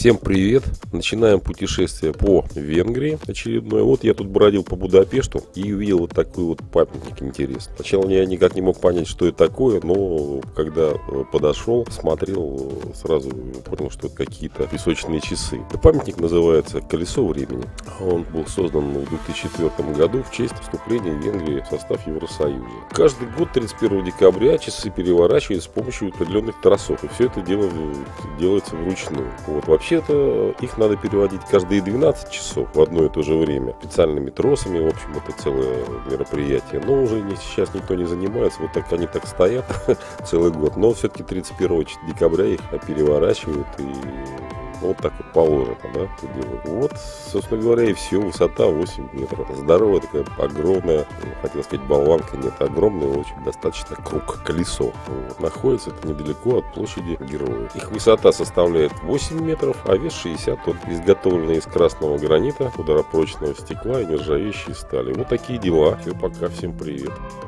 Всем привет! Начинаем путешествие по Венгрии очередное. Вот я тут бродил по Будапешту и увидел вот такой вот памятник интересный. Сначала я никак не мог понять, что это такое, но когда подошел, смотрел, сразу понял, что это какие-то песочные часы. Памятник называется «Колесо времени». Он был создан в 2004 году в честь вступления Венгрии в состав Евросоюза. Каждый год 31 декабря часы переворачивают с помощью определенных тросов, и все это делается вручную. Вот. Вообще-то их надо переводить каждые 12 часов в одно и то же время специальными тросами. В общем, это целое мероприятие. Но уже сейчас никто не занимается. Вот так они так стоят целый год. Но все-таки 31 декабря их переворачивают и вот так вот положено, да, это делают. Вот, собственно говоря, и все. Высота 8 метров. Здоровая такая, огромная, хотел сказать, болванка. Нет, огромная, очень достаточно круг, колесо. Вот. Находится это недалеко от площади Героев. Их высота составляет 8 метров, а вес 60 тонн. Изготовлены из красного гранита, ударопрочного стекла и нержавеющей стали. Вот такие дела. Все, пока, всем привет.